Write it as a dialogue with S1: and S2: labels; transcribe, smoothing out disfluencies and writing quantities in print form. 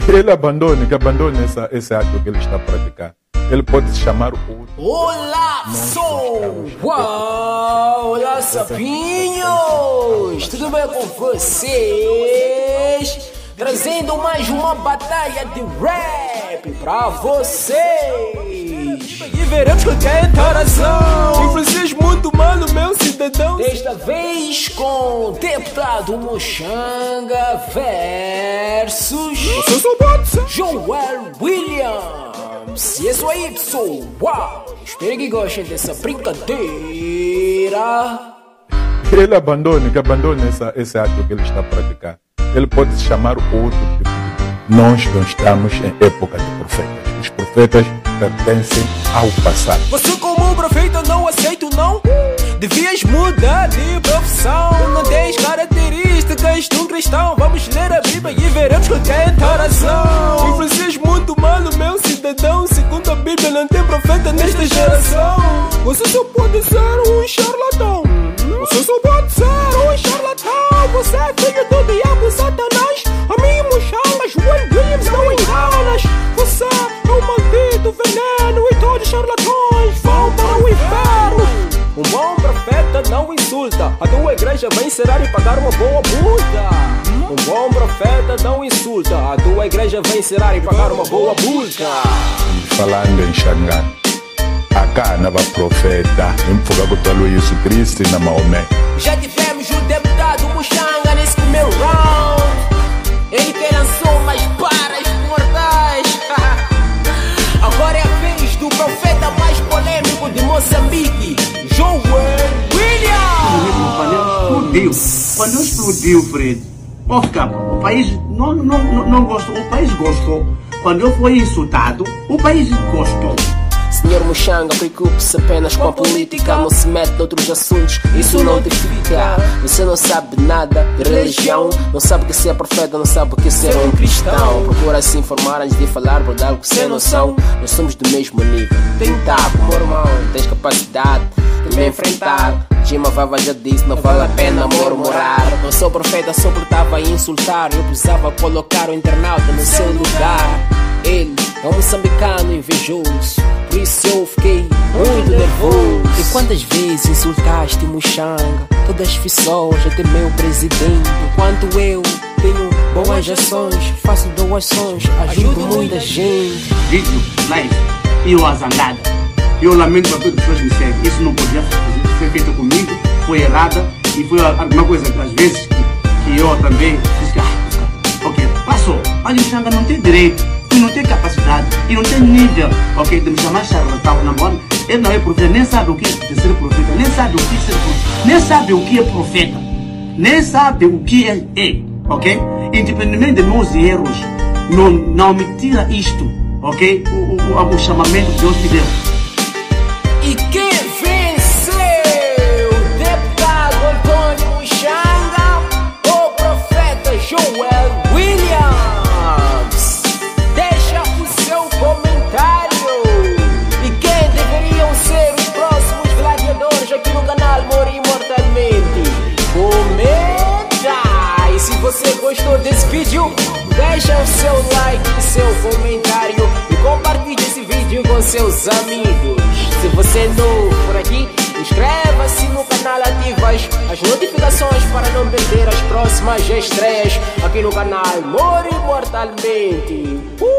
S1: Ele abandone esse ato que ele está a praticar. Ele pode se chamar outro.
S2: Olá, pessoal! Olá, sapinhos! Tudo bem com vocês? Trazendo mais uma batalha de rap pra vocês!
S3: E veremos qual é a interação. Influencias muito mal o meu cidadão.
S2: Desta vez com Deputado Mochanga versus Joel Williams. E é isso aí, pessoal! Espero que gostem dessa brincadeira.
S1: Ele abandone esse ato que ele está a praticar. Ele pode se chamar outro tipo de... Nós não estamos em época de profetas. Os profetas pertencem ao passado.
S3: Você como profeta não aceito não? Devias mudar de profissão. Não tens características de um cristão. Vamos ler a Bíblia e veremos qual é a interação. Influencias muito mal o meu cidadão. Segundo a Bíblia não tem profeta nesta geração. Você só pode ser um charlatão. Você só pode ser um charlatão. Você é filho do diabo Satanás. A mim Mochanga, Joel Williams, não enganas. Você é um maldito veneno e todos charlatões vão para o inferno. Um bom profeta não insulta. A tua igreja vai encerrar e pagar uma boa multa. Um bom profeta não insulta. A tua igreja vai encerrar e pagar uma boa multa.
S1: Falando em Xangá, acá nova profeta, empuga com o Jesus Cristo e na Maomé.
S2: Já tivemos o deputado Mochanga nesse primeiro round. Ele que lançou mais paras mortais. Agora é a vez do profeta mais polêmico de Moçambique, Joel Williams.
S4: Quando explodiu, Fred, o país não gostou. O país gostou. Quando eu fui insultado, o país gostou.
S2: Senhor Mochanga, preocupe-se apenas com a política. Não se mete noutros assuntos, isso não te fica. Você não sabe nada de religião. Não sabe o que ser profeta, não sabe o que ser um cristão. Procura se informar antes de falar por algo sem noção. Nós somos do mesmo nível. Tenta, como irmão, tens capacidade de me enfrentar. Gima Vava já disse, não vale a pena murmurar. Não sou profeta, só portava a insultar. Eu precisava colocar o internauta no seu lugar. Ele é um moçambicano invejoso, por isso eu fiquei muito nervoso. E quantas vezes insultaste Mochanga? Todas as pessoas, até meu presidente. Enquanto eu tenho boas ações, faço doações, ajudo muita gente.
S4: Vídeo, live e eu azangada. Eu lamento para todas as pessoas que me seguem. Isso não podia ser feito comigo, foi errada. E foi alguma coisa que às vezes que eu também disse ok, passou. A Mochanga não tem direito, não tem capacidade e não tem nível, ok, de me chamar charlatão na mão. Ele não é profeta, nem sabe o que é ser profeta, nem sabe o que é ser profeta, nem sabe o que é profeta, nem sabe o que ele é, ok? Independentemente de meus erros, não me tira isto, ok? O chamamento que Deus me deu.
S2: E quem venceu? Deputado Antônio Mochanga ou profeta Joel Williams? Deixa o seu comentário. E quem deveriam ser os próximos gladiadores aqui no canal Mori Imortalmente? Comenta! E se você gostou desse vídeo, deixa o seu like e seu comentário e compartilhe esse vídeo com seus amigos. Se você é novo por aqui, inscreva-se no canal, ativa as notificações para não perder as próximas estreias aqui no canal Mori Imortalmente.